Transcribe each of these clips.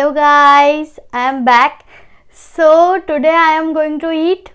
Hello guys, I am back. So today I am going to eat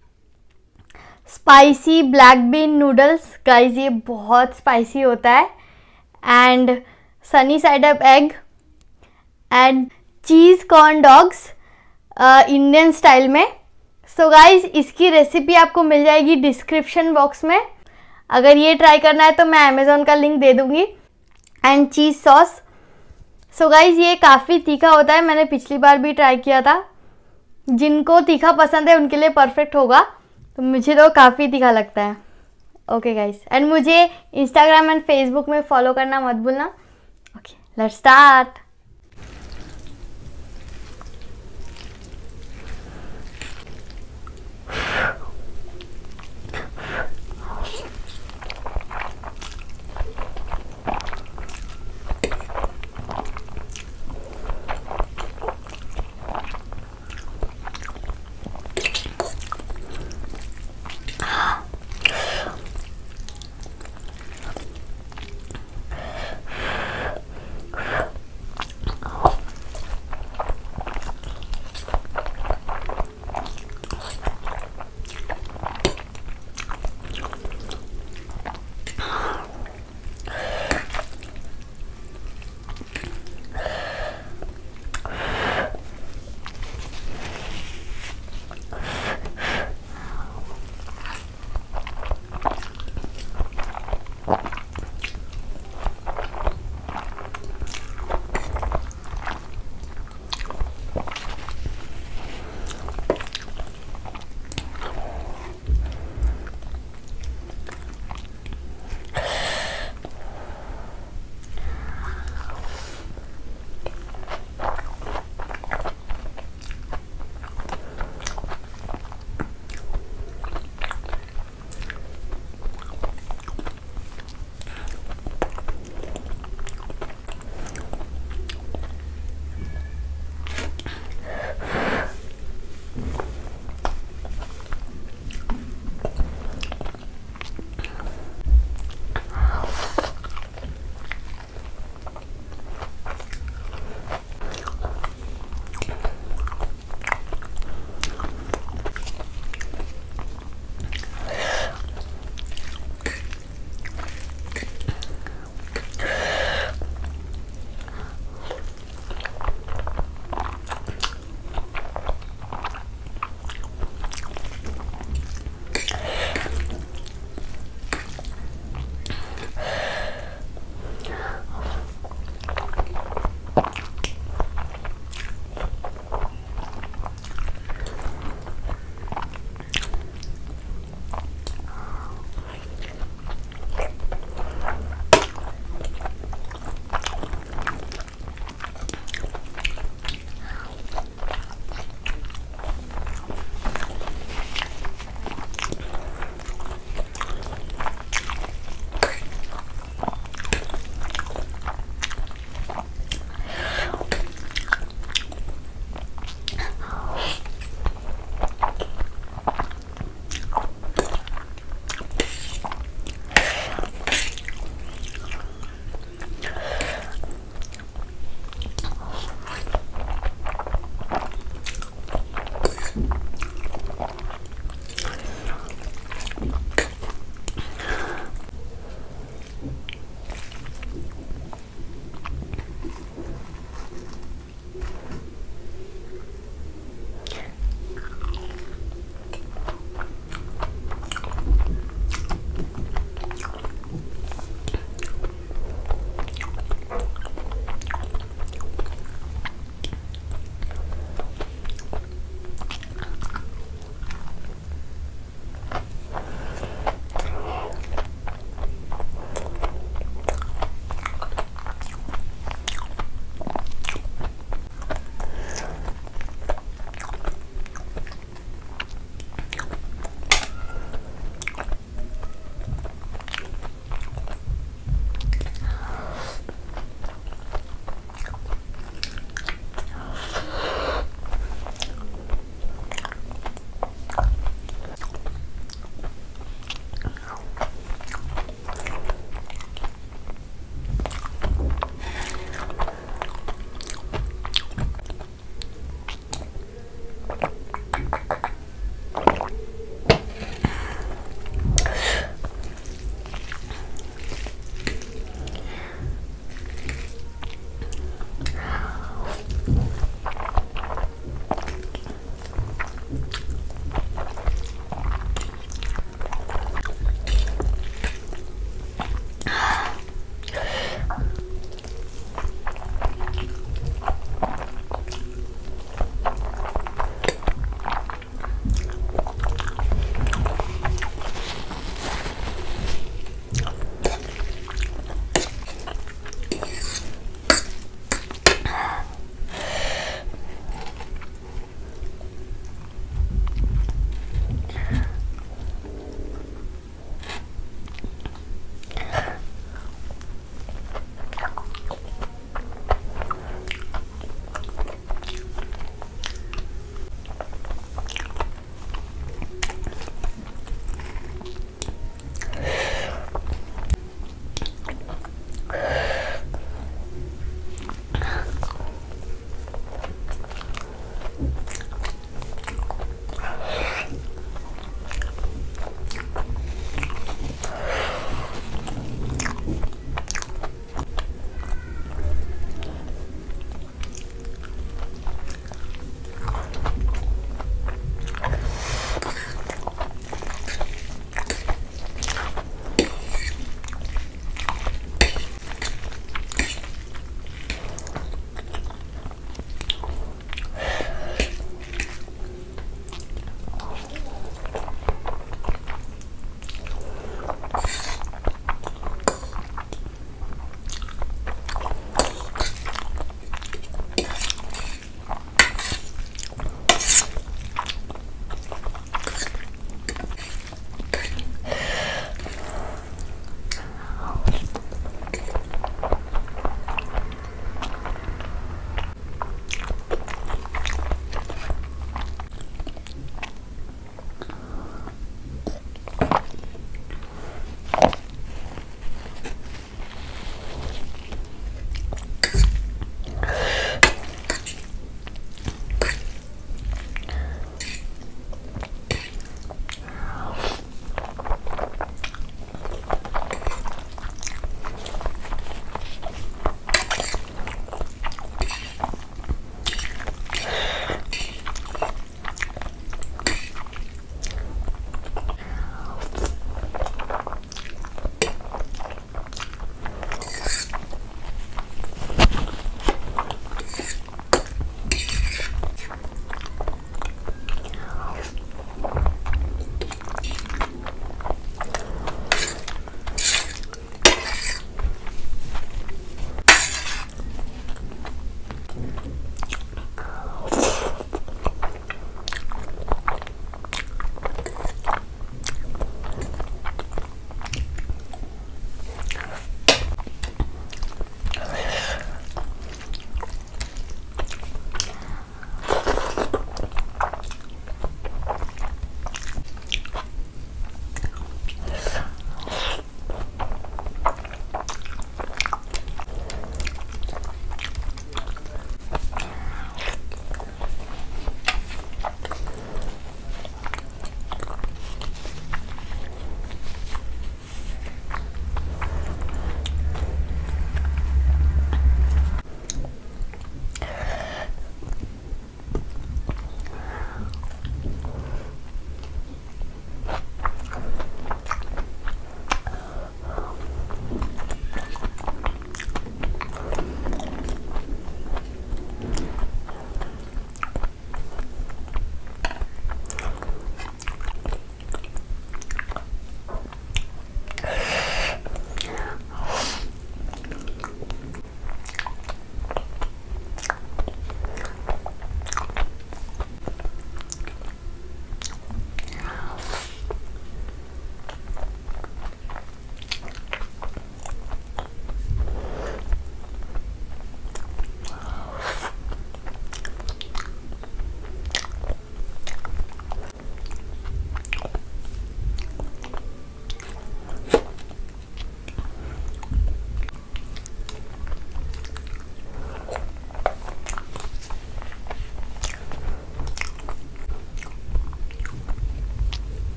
spicy black bean noodles. Guys, ये बहुत spicy होता है. And sunny side up egg and cheese corn dogs Indian style में. So guys, इसकी recipe आपको मिल जाएगी description box में. अगर ये ट्राई करना है तो मैं अमेज़ॉन का लिंक दे दूँगी. And cheese sauce. So guys, ये काफ़ी तीखा होता है. मैंने पिछली बार भी ट्राई किया था. जिनको तीखा पसंद है उनके लिए परफेक्ट होगा. तो मुझे तो काफ़ी तीखा लगता है. ओके गाइज़, एंड मुझे इंस्टाग्राम एंड फेसबुक में फॉलो करना मत भूलना. Okay, let's start.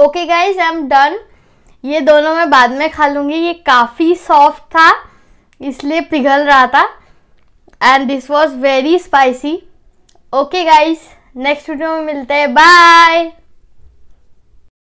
Okay guys, I am done. ये दोनों मैं बाद में खा लूँगी, ये काफ़ी सॉफ्ट था इसलिए पिघल रहा था। And this was very spicy. Okay guys, next video में मिलते हैं, बाय।